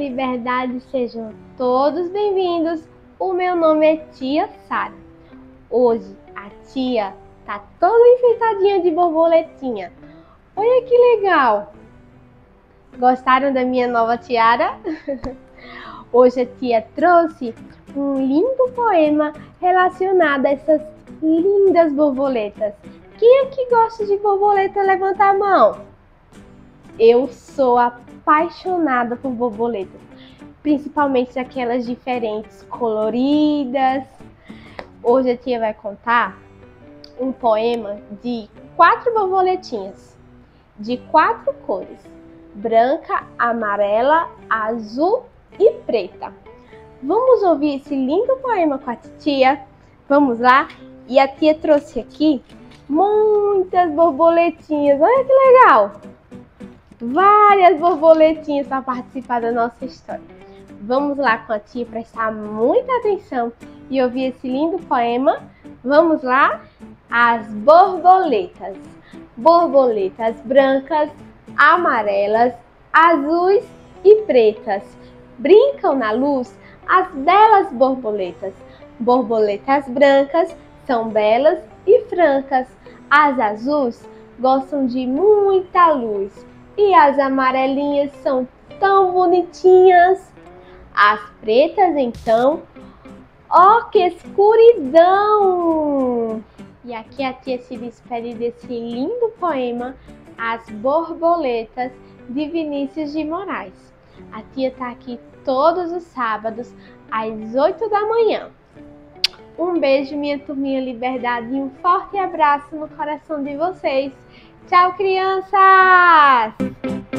Liberdade, sejam todos bem-vindos. O meu nome é Tia Sara. Hoje a tia tá toda enfeitadinha de borboletinha. Olha que legal! Gostaram da minha nova tiara? Hoje a tia trouxe um lindo poema relacionado a essas lindas borboletas. Quem é que gosta de borboleta? Levanta a mão. Eu sou apaixonada por borboletas, principalmente aquelas diferentes, coloridas. Hoje a tia vai contar um poema de 4 borboletinhas, de 4 cores: branca, amarela, azul e preta. Vamos ouvir esse lindo poema com a titia? Vamos lá? E a tia trouxe aqui muitas borboletinhas. Olha que legal! Várias borboletinhas para participar da nossa história. Vamos lá com a tia prestar muita atenção e ouvir esse lindo poema. Vamos lá? As borboletas. Borboletas brancas, amarelas, azuis e pretas. Brincam na luz as belas borboletas. Borboletas brancas são belas e francas. As azuis gostam de muita luz. E as amarelinhas são tão bonitinhas. As pretas, então, ó que escuridão! E aqui a tia se despede desse lindo poema, As Borboletas, de Vinícius de Moraes. A tia tá aqui todos os sábados, às 8 da manhã. Um beijo, minha turminha Liberdade, e um forte abraço no coração de vocês. Tchau, crianças!